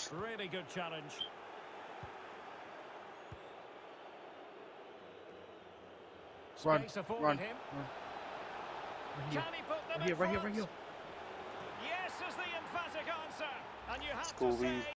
Really good challenge. Run, Space afforded run, him. run. Can he put them Right here, in right here, right front? here. Yes is the emphatic answer. And you have Let's go, to say...